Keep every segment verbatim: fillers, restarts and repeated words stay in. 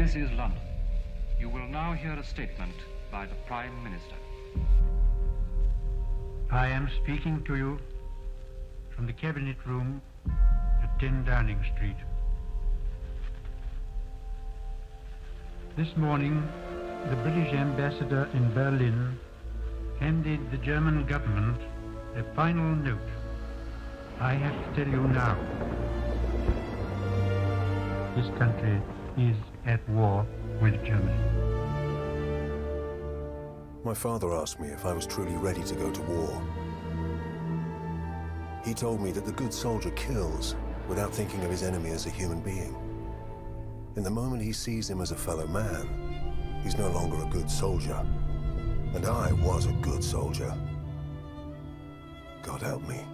This is London. You will now hear a statement by the Prime Minister. I am speaking to you from the Cabinet Room at ten Downing Street. This morning, the British ambassador in Berlin handed the German government a final note. I have to tell you now, this country is at war with Germany. My father asked me if I was truly ready to go to war. He told me that the good soldier kills without thinking of his enemy as a human being. In the moment he sees him as a fellow man, he's no longer a good soldier. And I was a good soldier. God help me.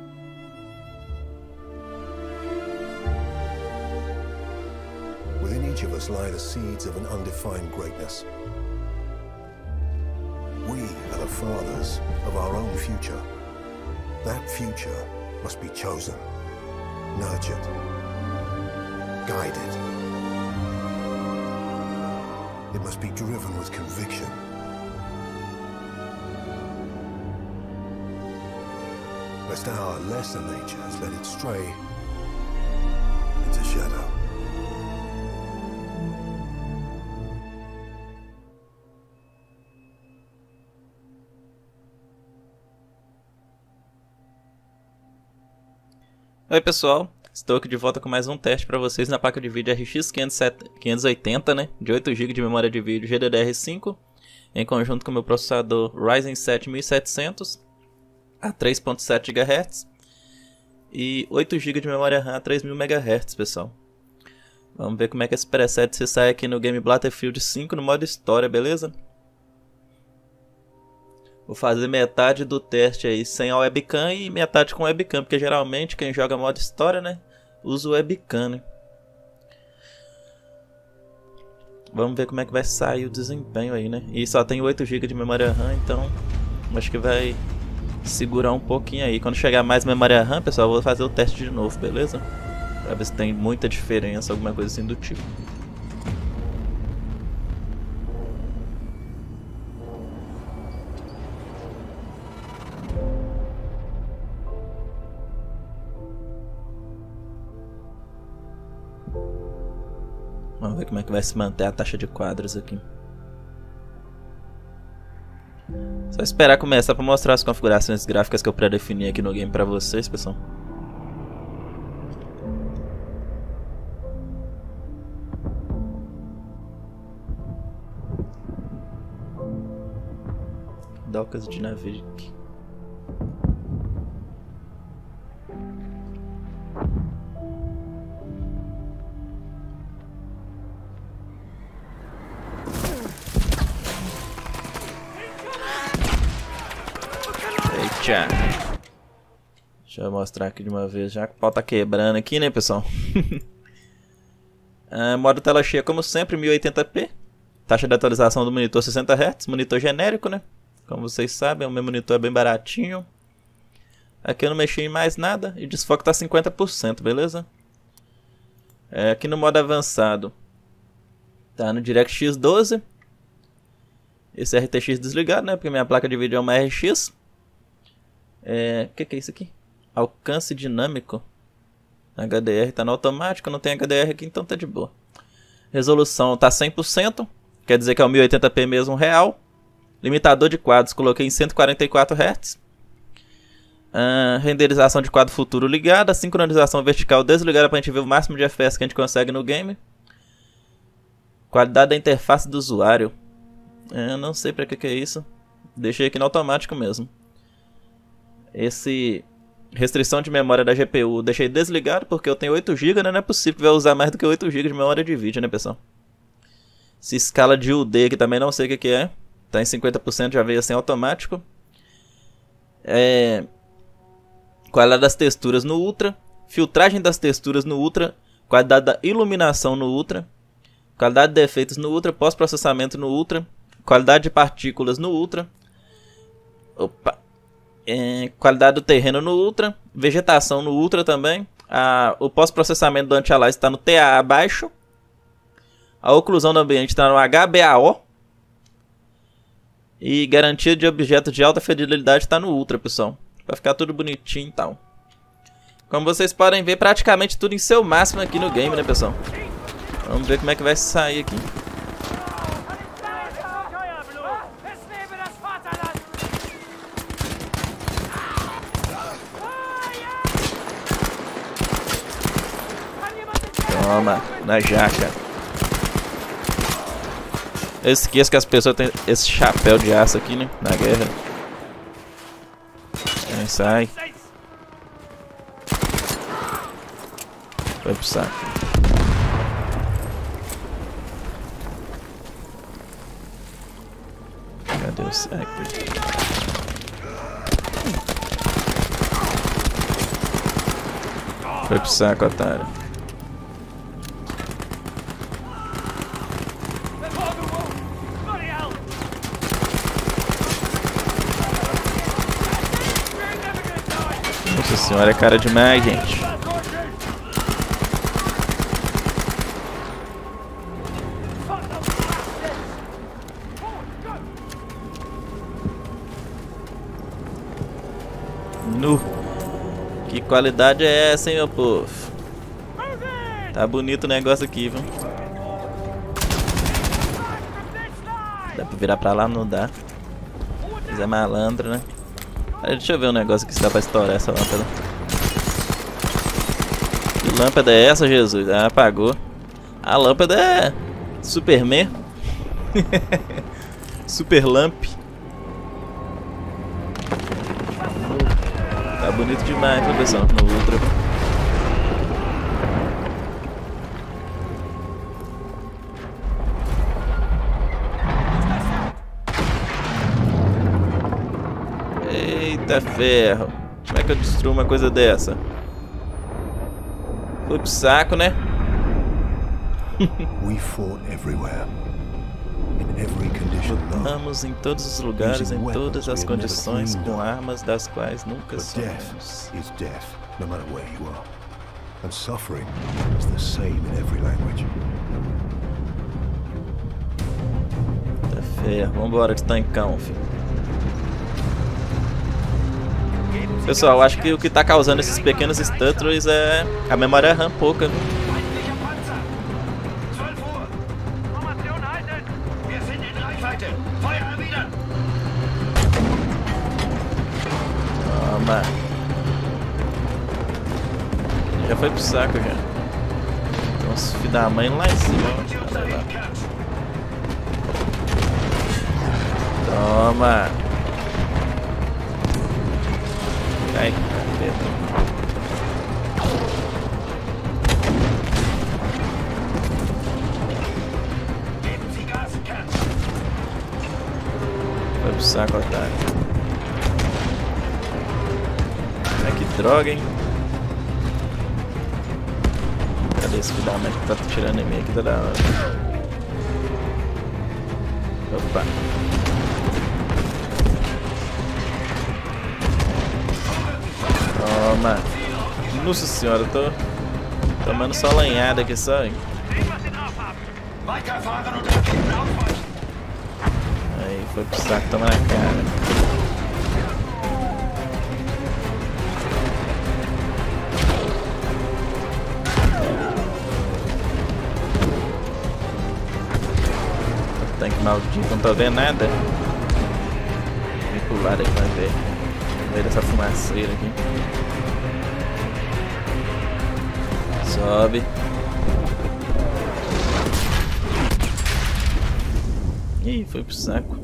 Within each of us lie the seeds of an undefined greatness. We are the fathers of our own future. That future must be chosen, nurtured, guided. It must be driven with conviction. Lest our lesser natures let it stray into shadow. Oi pessoal, estou aqui de volta com mais um teste para vocês na placa de vídeo R X quinhentos e oitenta, né, de oito gigas de memória de vídeo G D D R cinco, em conjunto com o meu processador Ryzen sete mil e setecentos a três ponto sete gigahertz e oito gigas de memória RAM a três mil megahertz, pessoal. Vamos ver como é que esse preset se sai aqui no game Battlefield cinco no modo história, beleza? Vou fazer metade do teste aí sem a webcam e metade com webcam, porque geralmente quem joga modo história, né, usa o webcam, né? Vamos ver como é que vai sair o desempenho aí, né? E só tem oito gigas de memória RAM, então acho que vai segurar um pouquinho aí. Quando chegar mais memória RAM, pessoal, eu vou fazer o teste de novo, beleza? Pra ver se tem muita diferença, alguma coisa assim do tipo. Vamos ver como é que vai se manter a taxa de quadros aqui. Só esperar começar para mostrar as configurações gráficas que eu pré-defini aqui no game para vocês, pessoal. Docas de Navic. Deixa eu mostrar aqui de uma vez já que o pau tá quebrando aqui, né, pessoal? ah, modo tela cheia, como sempre, mil e oitenta p. Taxa de atualização do monitor sessenta hertz. Monitor genérico, né? Como vocês sabem, o meu monitor é bem baratinho. Aqui eu não mexi em mais nada. E desfoque tá cinquenta por cento, beleza? É, aqui no modo avançado tá no DirectX doze. Esse R T X desligado, né? Porque minha placa de vídeo é uma R X. É, que que é isso aqui? Alcance dinâmico. H D R tá no automático, não tem H D R aqui, então tá de boa. Resolução tá cem por cento, quer dizer que é o mil e oitenta p mesmo real. Limitador de quadros coloquei em cento e quarenta e quatro hertz. Uh, renderização de quadro futuro ligada, sincronização vertical desligada pra gente ver o máximo de F P S que a gente consegue no game. Qualidade da interface do usuário. Eu não sei pra que que é isso. Deixei aqui no automático mesmo. Esse restrição de memória da G P U deixei desligado porque eu tenho oito gigas, né? Não é possível que vai usar mais do que oito gigas de memória de vídeo, né, pessoal? Essa escala de U D que também não sei o que que é. Tá em cinquenta por cento, já veio assim automático. É... Qualidade das texturas no Ultra. Filtragem das texturas no Ultra. Qualidade da iluminação no Ultra. Qualidade de efeitos no Ultra. Pós-processamento no Ultra. Qualidade de partículas no Ultra. Opa. É, qualidade do terreno no Ultra, vegetação no Ultra também. A, o pós-processamento do anti-aliasing está no T A A baixo. A oclusão do ambiente está no H B A O. E garantia de objetos de alta fidelidade está no Ultra, pessoal. Vai ficar tudo bonitinho e tal. Como vocês podem ver, praticamente tudo em seu máximo aqui no game, né, pessoal? Vamos ver como é que vai sair aqui. Toma, na jaca. Eu esqueço que as pessoas têm esse chapéu de aço aqui, né? Na guerra. Aí sai. Foi pro saco. Cadê o saco? Foi pro saco, otário. Nossa senhora, é cara demais, gente. Nu. Que qualidade é essa, hein, meu povo? Tá bonito o negócio aqui, viu? Dá pra virar pra lá? Não dá. Mas é malandro, né? Deixa eu ver um negócio aqui se dá pra estourar essa lâmpada. Que lâmpada é essa, Jesus? Ah, apagou. A lâmpada é Superman. Super Lamp. Tá bonito demais, viu, pessoal? No Ultra. Eita ferro. Como é que eu destruo uma coisa dessa? Foi pro saco, né? We fought everywhere. In every condition. Lutamos em todos os lugares, em todas as condições, com armas das quais nunca somos. Is death, no matter where you are. And suffering is the same in every language. Tá ferro. Vambora de tancão, filho. Pessoal, acho que o que tá causando esses pequenos stutters é a memória RAM pouca, viu? Toma. Já foi pro saco já. Tem uns filhos da mãe lá em cima. Toma. Ai, vai pro saco, otário. Ai, que droga, hein? Cadê esse filho da mãe que tá tirando em mim aqui? Tá da hora. Opa. Toma. Nossa senhora, eu tô tomando só lanhada aqui só, hein? Aí, foi pro saco, toma na cara. Tanque maldito, não tô vendo nada. Vem pro lado aí pra ver. No meio dessa fumaceira aqui. Sobe. Ih, foi pro saco.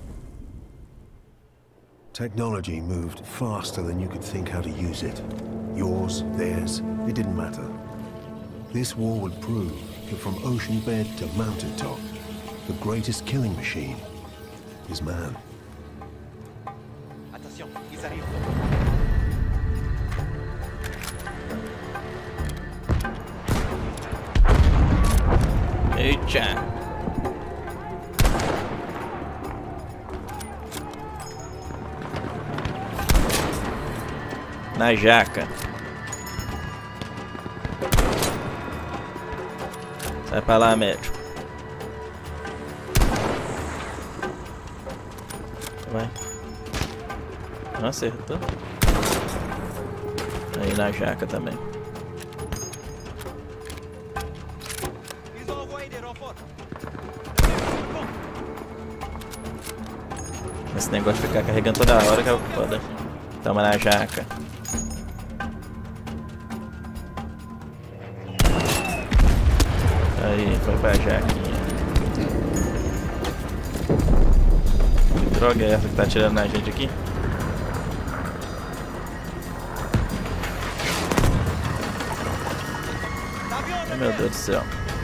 Technology moved faster than you could think how to use it. Yours, theirs, it didn't matter. This war would prove that from ocean bed to mountaintop, the greatest killing machine is man. Attention, ils arrivent. Eita. Na jaca. Sai pra lá, médico. Vai. Não acertou. Aí na jaca também. Esse negócio de ficar carregando toda hora que é foda. Toma na jaca. Aí, foi pra jaquinha. Que droga é essa que tá atirando na gente aqui? Ai, meu Deus do céu.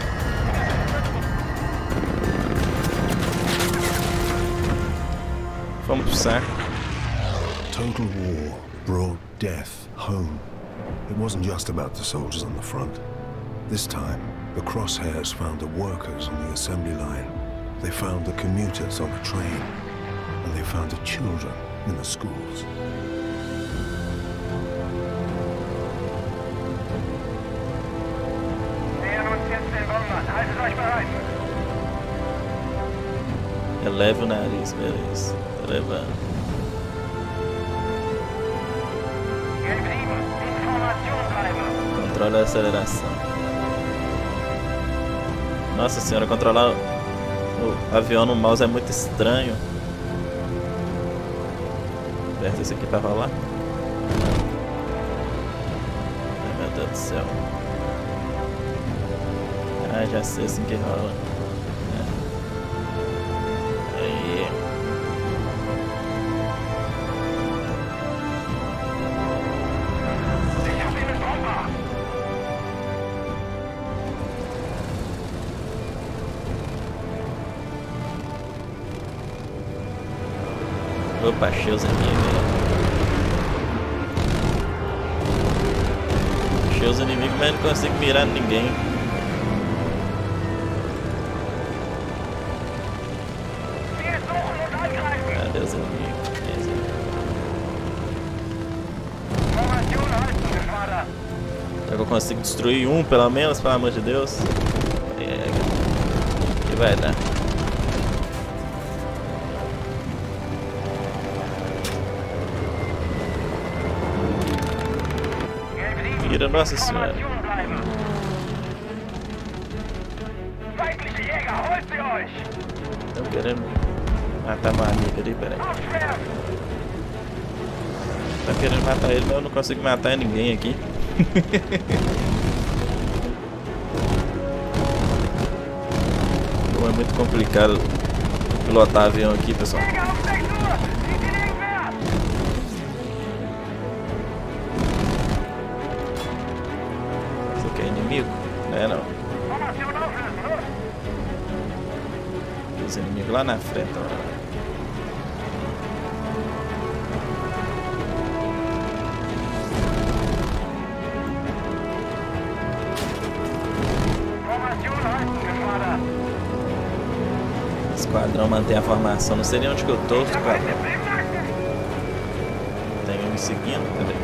Vamos pro saco. Total war brought death home. It wasn't just about the soldiers on the front. This time, the crosshairs found the workers on the assembly line. They found the commuters on the train. And they found the children in the schools. Eleve o nariz, beleza. Tô levando. Controle a aceleração. Nossa senhora, controlar o avião no mouse é muito estranho. Aperta isso aqui pra rolar. Ai, meu Deus do céu. Ah, já sei assim que rola. Aí. Opa, achei os inimigos. Achei os inimigos, mas não consigo mirar ninguém. Cadê os inimigos? Será que eu consigo destruir um, pelo menos, pelo amor de Deus? É, que vai dar. Mira, nossa senhora. Estão querendo matar uma amiga ali, peraí. Tá querendo matar ele, mas eu não consigo matar ninguém aqui. Não é muito complicado pilotar avião aqui, pessoal. Isso aqui é inimigo? Não é não. Os inimigos lá na frente, ó. Esquadrão mantém a formação. Não sei nem onde que eu tô, esquadrão. Tem um me seguindo, cadê?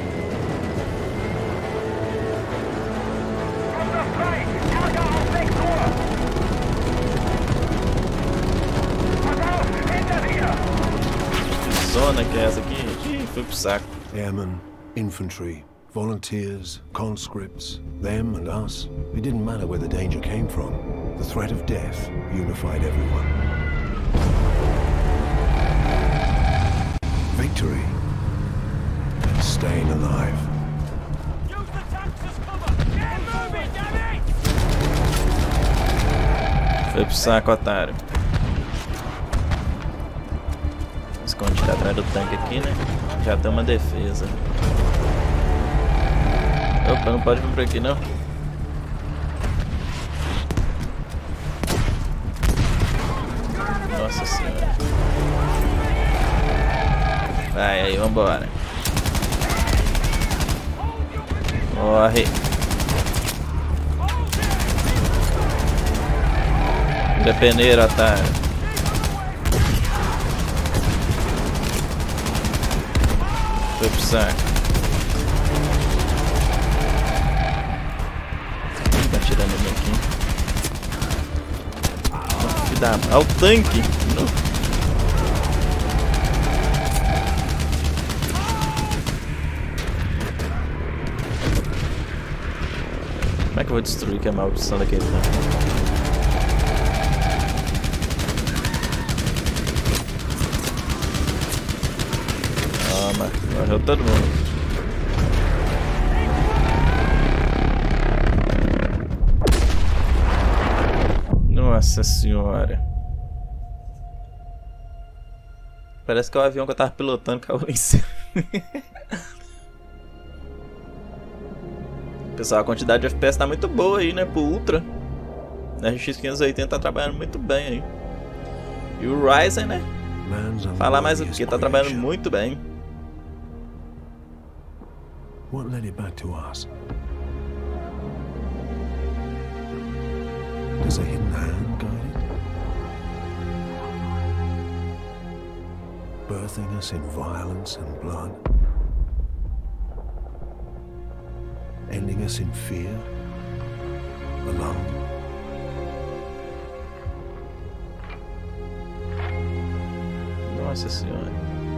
Que zona que é essa aqui? Ih, foi pro saco. Airmen, infantry, volunteers, conscripts, them and us. It didn't matter where the danger came from. The threat of death unified everyone. Victory and staying alive. Use the tanks as cover! Get moving, damn it! Foi pro saco, otário. Esconde tá atrás do tanque aqui, né? Já tem uma defesa. Opa, não pode vir por aqui não. Nossa senhora. Vai aí, vambora. Morre. Vira peneiro, otário. Foi pro saco. Tá tirando ele aqui. Olha o tanque! eu vou destruir que é a maldição daquele tanque. Toma, morreu todo mundo. Nossa senhora. Parece que é o avião que eu tava pilotando caiu lá em cima. Pessoal, a quantidade de F P S tá muito boa aí, né? Pro Ultra. A R X quinhentos e oitenta tá trabalhando muito bem aí. E o Ryzen, né? Falar mais o que? Tá trabalhando muito bem. What led it back to us? Does a hidden hand guide it? Birthing us in violence and blood? Ending us in fear? Alone? Nossa senhora.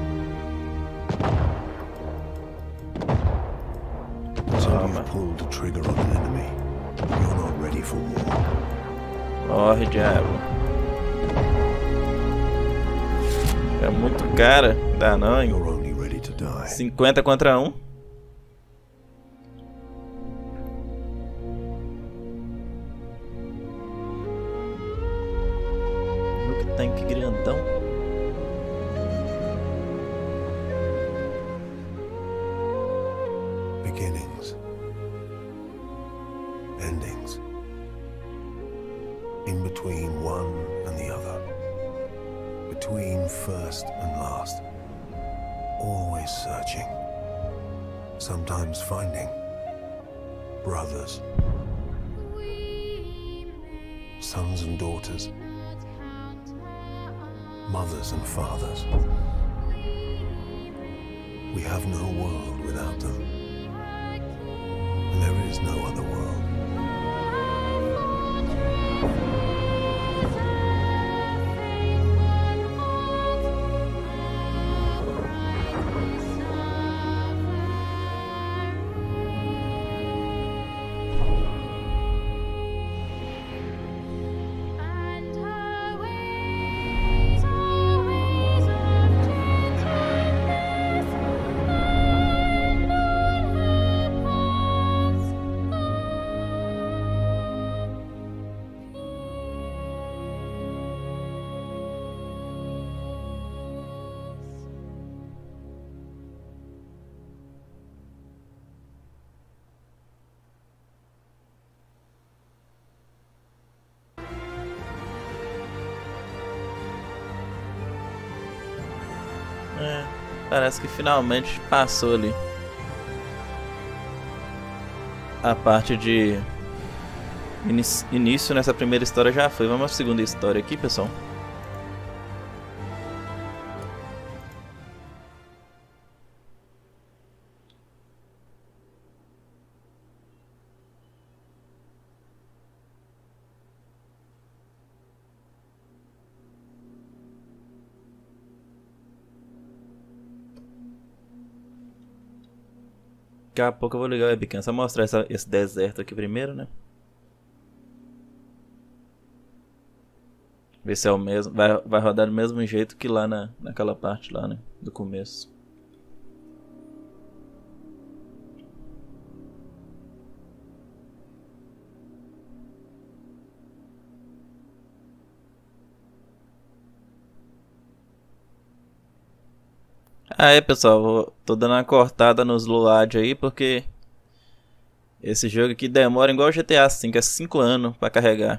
Until you've pulled the trigger on an enemy, you're not ready for war. Morre, diabo. É muito cara. Dá não, hein? You're only ready to die. cinquenta contra um. Olha que tanque grandão. Beginnings. Endings. In between one and the other. Between first and last. Always searching. Sometimes finding. Brothers. Sons and daughters. Mothers and fathers. We have no world without them. And there is no other world. É, parece que finalmente passou ali a parte de inici início nessa primeira história já foi. Vamos à segunda história aqui, pessoal. Daqui a pouco eu vou ligar o webcam, só mostrar essa, esse deserto aqui primeiro, né? Ver se é o mesmo, vai, vai rodar do mesmo jeito que lá na, naquela parte lá, né? Do começo. Ah é, pessoal, vou, tô dando uma cortada nos load aí porque esse jogo aqui demora igual o G T A cinco, é cinco anos pra carregar.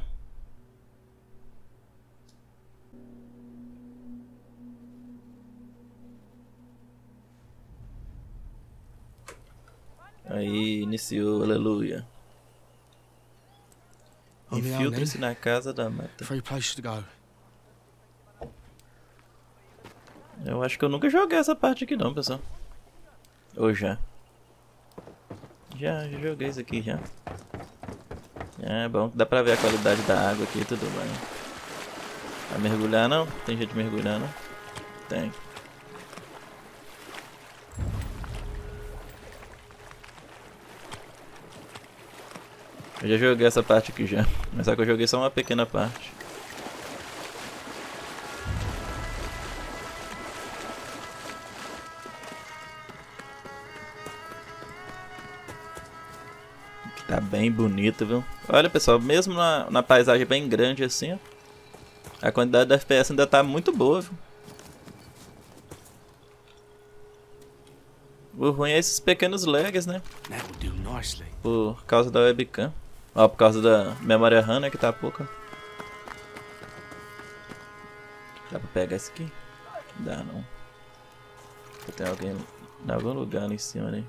Aí, iniciou, aleluia. Infiltre-se na casa da mata. Three places to go. Eu acho que eu nunca joguei essa parte aqui não, pessoal. Ou já? Já, já joguei isso aqui já. É bom, dá pra ver a qualidade da água aqui e tudo bem. Vai mergulhar não? Tem jeito de mergulhar não? Tem. Eu já joguei essa parte aqui já, mas só que eu joguei só uma pequena parte. Tá bem bonito, viu? Olha, pessoal, mesmo na, na paisagem bem grande assim, ó, a quantidade de F P S ainda tá muito boa, viu? O ruim é esses pequenos lags, né? Por causa da webcam. Ó, por causa da memória RAM, né, que tá pouca. Dá pra pegar esse aqui? Dá não. Tem alguém em algum lugar ali em cima, né?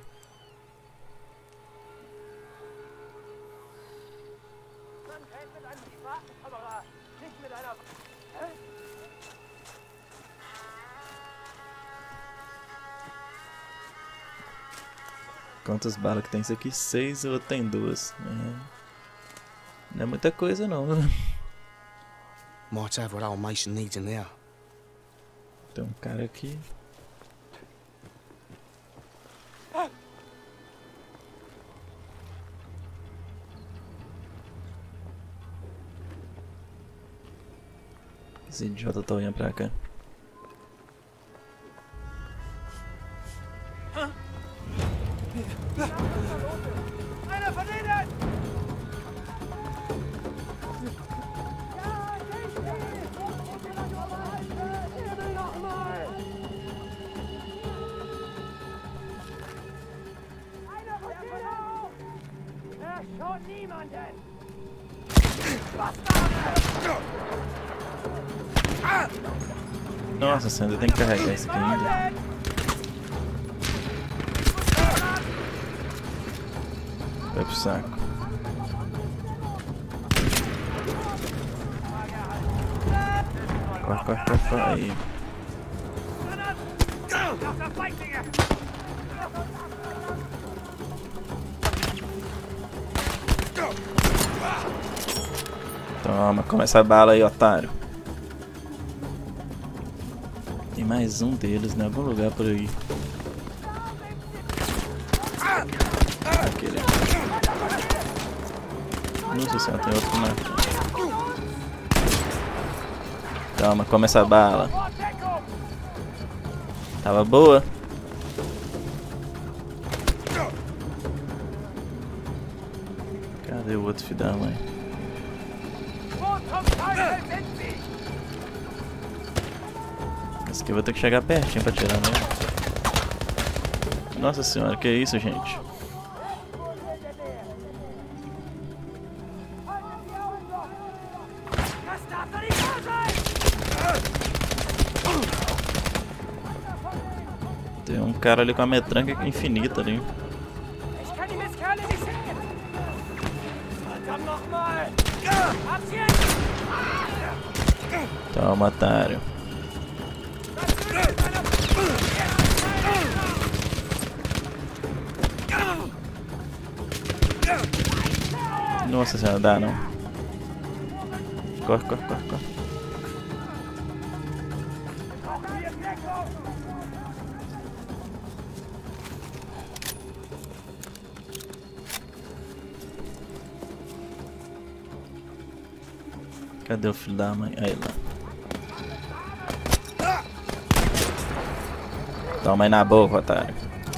Quantas balas que tem isso aqui? Seis e outro tem duas. É. Não é muita coisa não. Might have what our Mason needs in there. Tem um cara aqui. Esse idiota tá olhando pra cá. Einer von denen! Er schaut niemanden! Nossa senhora, tem que carregar isso aqui ainda. Vai pro saco. Corre, corre, corre, corre. Aí. Toma, começa a bala aí, otário. Tem mais um deles em algum lugar por aí. Aquele. Nossa senhora, tem outro na frente. Toma, começa a bala. Tava boa. Cadê o outro filho da mãe? Esse aqui eu vou ter que chegar pertinho pra tirar mesmo. Nossa senhora, que isso, gente? Tem um cara ali com a metranca infinita ali. Toma, otário. Nossa senhora, dá não. Corre, corre, corre, corre. Cadê o filho da mãe? Aí lá. Toma aí na boca, otário.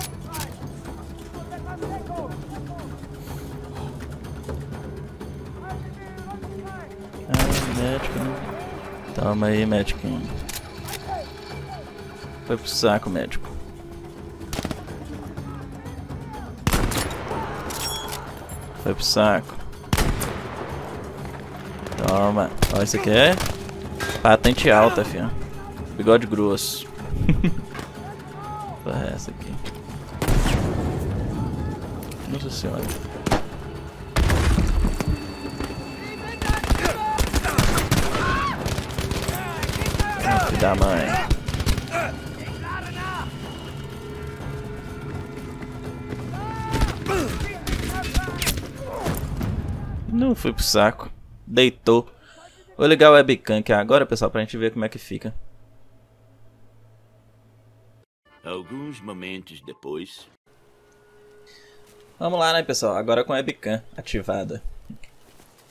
Ah, médico, né? Toma aí, médico. Foi pro saco, médico. Foi pro saco. Toma. Ó, esse aqui é patente alta, filho. Bigode grosso. Porra, é essa aqui. Nossa senhora. Ah, filho da mãe. Não foi pro saco. Deitou. Vou ligar o webcam aqui agora, pessoal, pra gente ver como é que fica. Alguns momentos depois. Vamos lá, né, pessoal? Agora com a webcam ativada.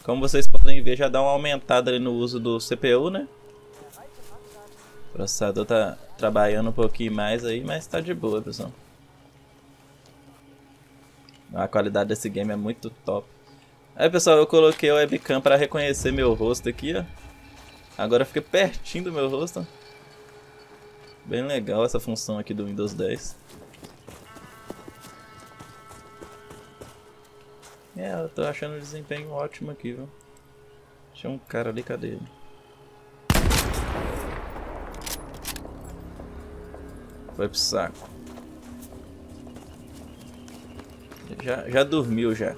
Como vocês podem ver, já dá uma aumentada ali no uso do C P U, né? O processador tá trabalhando um pouquinho mais aí, mas tá de boa, pessoal. A qualidade desse game é muito top. Aí, pessoal, eu coloquei o webcam para reconhecer meu rosto aqui, ó. Agora fica pertinho do meu rosto. Bem legal essa função aqui do Windows dez. É, eu tô achando o desempenho ótimo aqui, viu? Tinha um cara ali, cadê ele? Foi pro saco. Já, já dormiu já.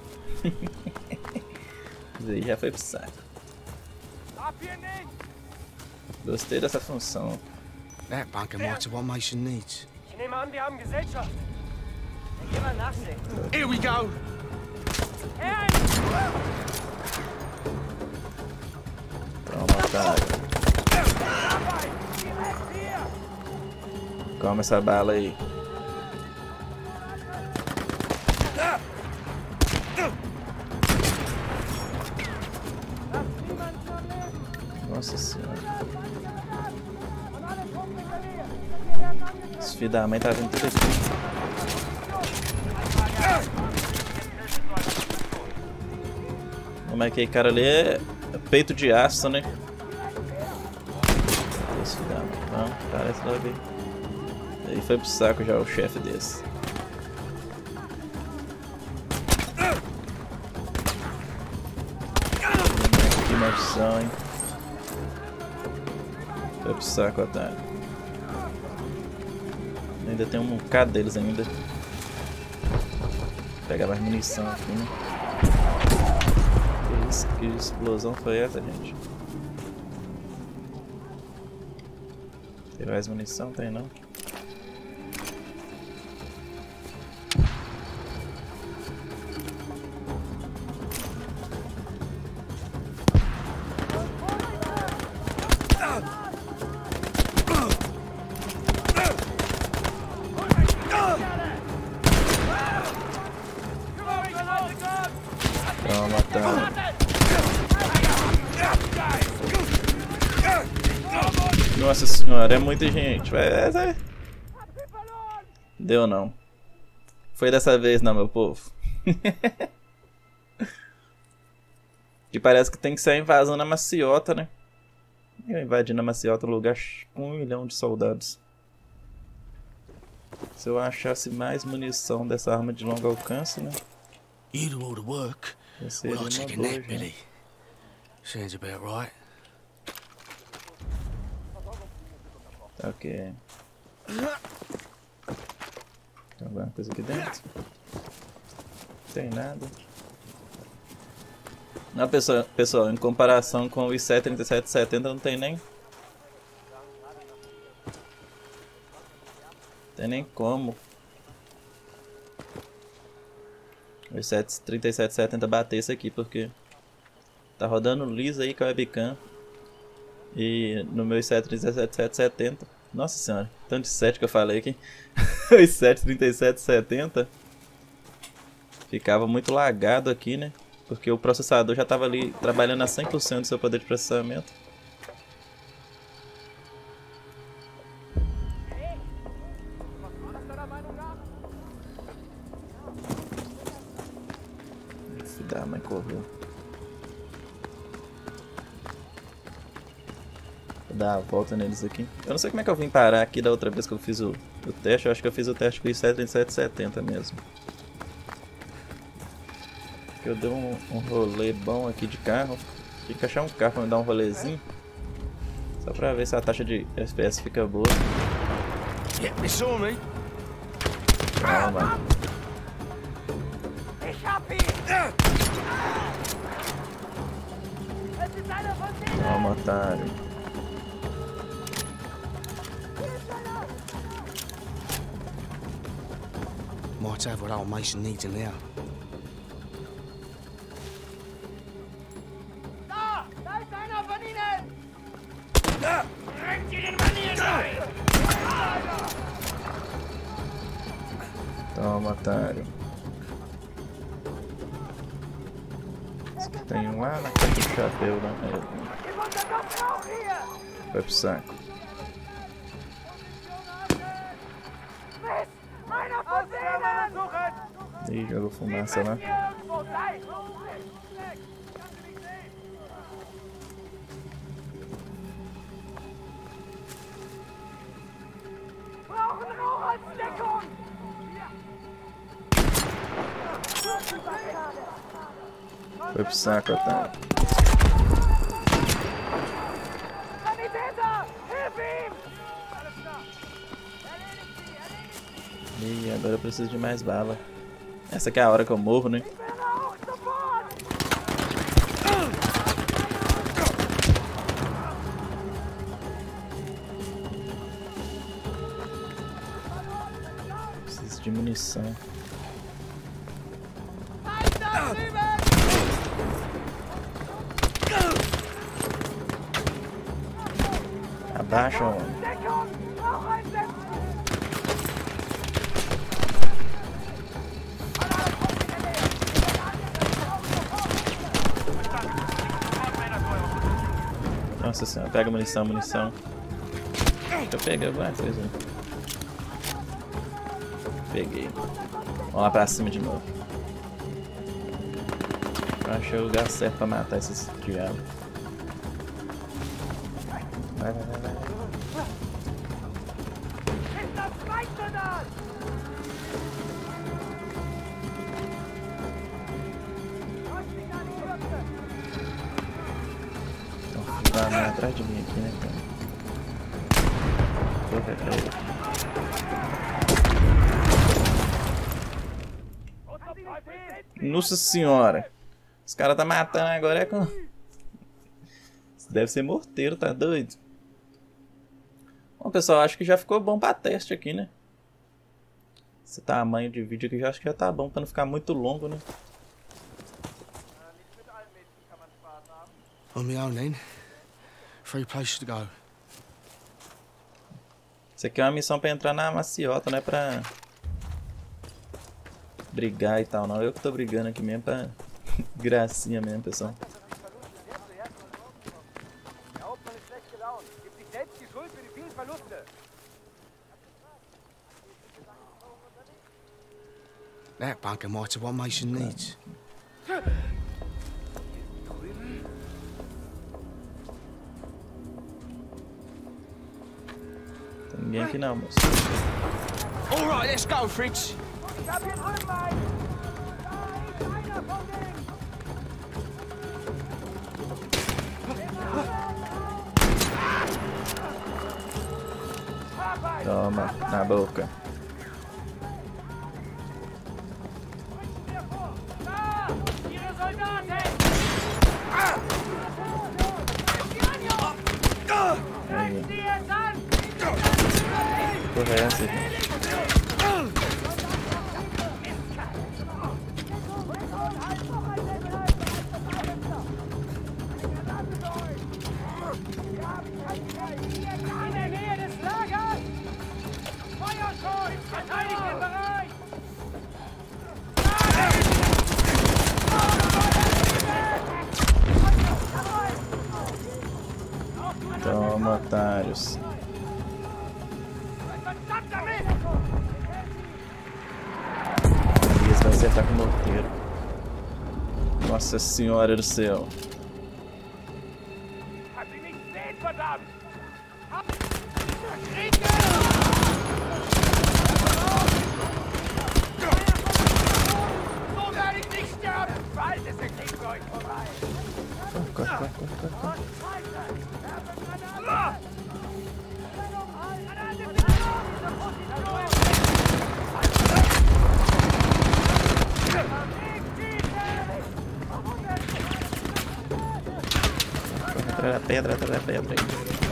Já foi pro saco. Gostei dessa função. That bunker might have what Mason needs. Ich nehme an, wir haben Gesellschaft. Dann geh mal nachsehen. Here we go! Hey! Toma, otário. Toma essa bala aí. Nossa senhora. Esse filho da mãe tá vindo tudo aqui. Como é que aquele cara ali é peito de aço, né? Esse filho da mãe. Não, parece logo aí. Aí foi pro saco já o chefe desse. Que maldição, hein? Foi pro saco, otário. Ainda tem um bocado deles ainda. Vou pegar mais munição aqui, né? Que isso? Que explosão foi essa, gente? Tem mais munição? Tem não? Toma, toma. Nossa senhora, é muita gente. Deu não. Foi dessa vez não, meu povo. Que parece que tem que ser a invasão na maciota, né? Eu invadindo a maciota, um lugar com um milhão de soldados. Se eu achasse mais munição dessa arma de longo alcance, né? You do all the work. Well, I'll take a nap, Billy. Sounds about right. Tá ok. Tem alguma coisa aqui dentro? Não tem nada. Não, pessoal, pessoal, em comparação com o i sete trinta e sete setenta não tem nem... Tem nem como. O i sete trinta e sete setenta bater isso aqui, porque tá rodando liso aí com a webcam. E no meu i sete trinta e sete setenta, nossa senhora, tanto de sete que eu falei aqui. O i sete trinta e sete setenta ficava muito lagado aqui, né? Porque o processador já tava ali trabalhando a cem por cento do seu poder de processamento. Da mãe correu. Vou dar a volta neles aqui. Eu não sei como é que eu vim parar aqui da outra vez que eu fiz o, o teste. Eu acho que eu fiz o teste com o i sete trinta e sete setenta mesmo. Eu dei um, um rolê bom aqui de carro. Tem que achar um carro pra me dar um rolezinho. Só pra ver se a taxa de F P S fica boa. Calma. Toma, otário. Might have what old Mason needs in there. Da! Da ist einer von ihnen! Da! Rennt sie den Manieren rein! Toma, otário. Esse aqui tem um. lá na caixa de chapéu, né? Vai pro saco. Ih, jogou fumaça lá. Foi pro saco, Otávio. Ih, agora eu preciso de mais bala. Essa aqui é a hora que eu morro, né? Preciso de munição. Abaixa, homem. Nossa senhora, pega munição, munição. Eu peguei alguma coisa. Peguei. Vamos lá pra cima de novo. Eu achei o lugar certo pra matar esses diabos. Vai, vai, vai, vai. Então, vai atrás de mim aqui, né, cara? Corre pra ele. Nossa senhora! Os caras tá matando agora é com... Isso deve ser morteiro, tá doido? Bom, pessoal, acho que já ficou bom pra teste aqui, né? Esse tamanho de vídeo aqui já acho que já tá bom pra não ficar muito longo, né? On my own then. Three places to go. Isso aqui é uma missão pra entrar na maciota, não é pra brigar e tal, não. Eu que tô brigando aqui mesmo pra gracinha mesmo, pessoal. That bunker might have what Mason needs. Tem ninguém aqui não, moço. All right, let's go, Fritz. Toma, na boca. Aí. Porra é essa, gente? Toma, otários. Eles vão acertar com o morteiro. Nossa senhora do céu. Corre, corre, corre, corre, corre. Atrás da pedra, atrás da pedra aí.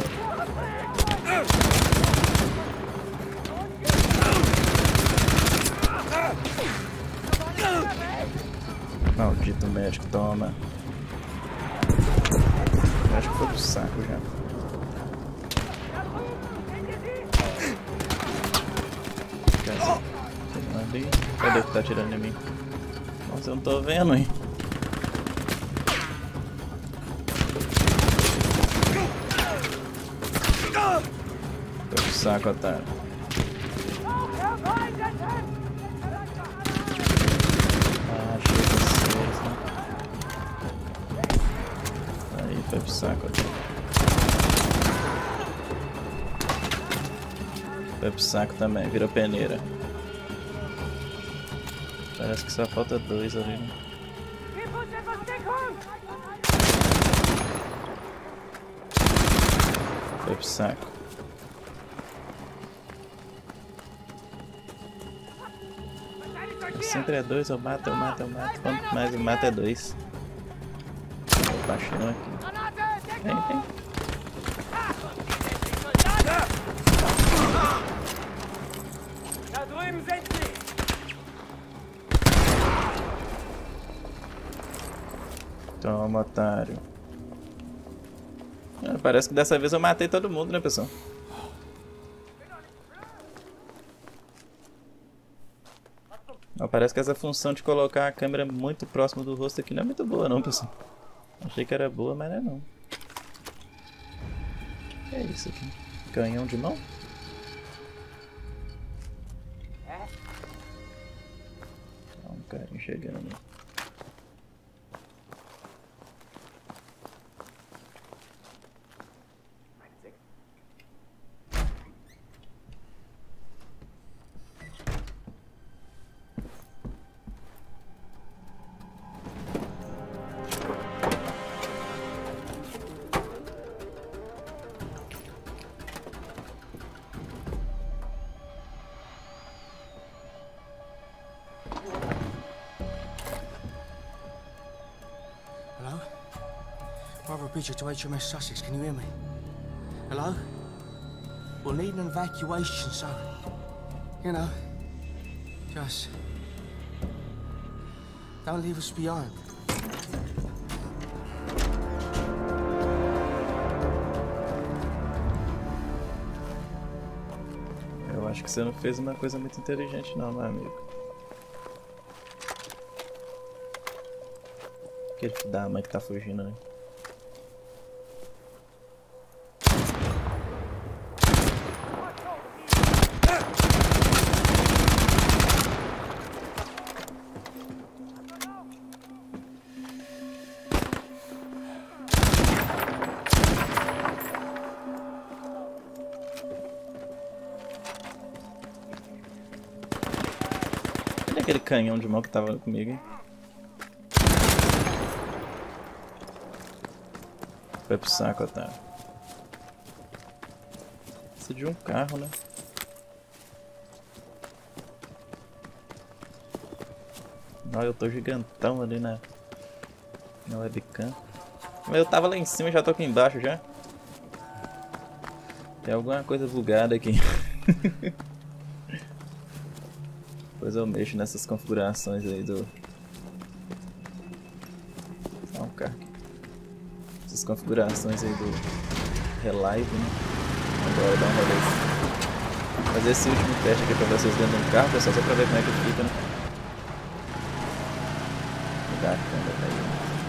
Maldito médico, toma. Acho que foi pro saco já. Ali. Cadê que tá atirando em mim? Nossa, eu não tô vendo, hein? saco, otário. Ah, achei vocês, né? Aí, foi pro saco, otário. Foi pro saco também, virou peneira. Parece que só falta dois ali, né? Foi pro saco. Sempre é dois, eu mato, eu mato, eu mato. Quanto mais eu mato é dois. Tô baixando aqui. Vem, vem. Toma, otário. Ah, parece que dessa vez eu matei todo mundo, né, pessoal? Ah, parece que essa função de colocar a câmera muito próximo do rosto aqui não é muito boa não, pessoal. Achei que era boa, mas não é não. O que é isso aqui? Canhão de mão? Ó, um carinha chegando. Hello? Brother Bridger to H M S Sussex, can you hear me? Hello? We'll need an evacuation, so, you know, just don't leave us behind. Eu acho que você não fez uma coisa muito inteligente não, meu amigo. Aquele filho da mãe que tá fugindo, né? Cadê aquele canhão de mão que tava comigo, hein? Foi pro saco, otário. Precisa de um carro, né? Não, eu tô gigantão ali na, na webcam. Mas eu tava lá em cima e já tô aqui embaixo já. Tem alguma coisa bugada aqui. Depois eu mexo nessas configurações aí do... Ah, um carro aqui. Essas configurações aí do Relive, né? Agora dá um rolê. Fazer esse último teste aqui pra vocês dentro de um carro, pessoal, só pra ver como é que fica, né? Mudar a câmera aí.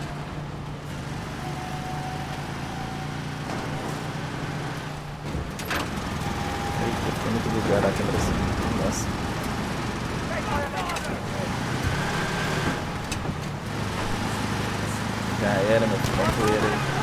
Eita, ficou muito bugada a câmera assim. Nossa. Já era, meu filho, vamos poeira aí.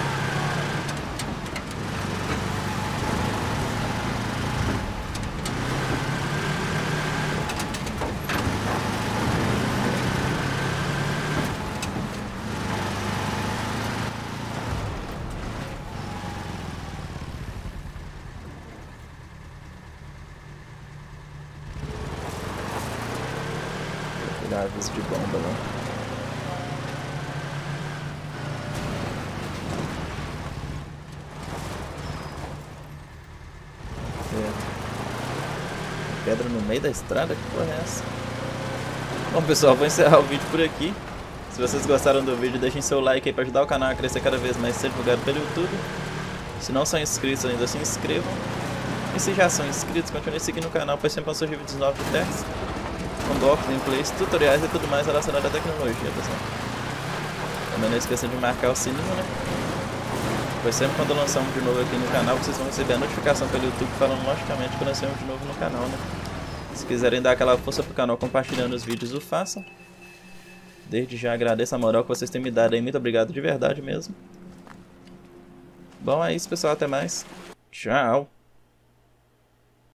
Vou pegar aviso de bomba lá. Pedra no meio da estrada? Que porra é essa? Bom, pessoal, vou encerrar o vídeo por aqui. Se vocês gostaram do vídeo, deixem seu like aí para ajudar o canal a crescer cada vez mais, ser divulgado pelo YouTube. Se não são inscritos ainda, se inscrevam. E se já são inscritos, continuem seguindo o canal, pois sempre vão surgir vídeos novos de techs, unboxing, gameplays, tutoriais e tudo mais relacionado à tecnologia, pessoal. Também não esqueçam de marcar o sininho, né? Depois sempre quando lançamos de novo aqui no canal, vocês vão receber a notificação pelo YouTube falando logicamente que lançamos de novo no canal, né? Se quiserem dar aquela força pro canal compartilhando os vídeos, o façam. Desde já agradeço a moral que vocês têm me dado aí. Muito obrigado de verdade mesmo. Bom, é isso, pessoal. Até mais. Tchau.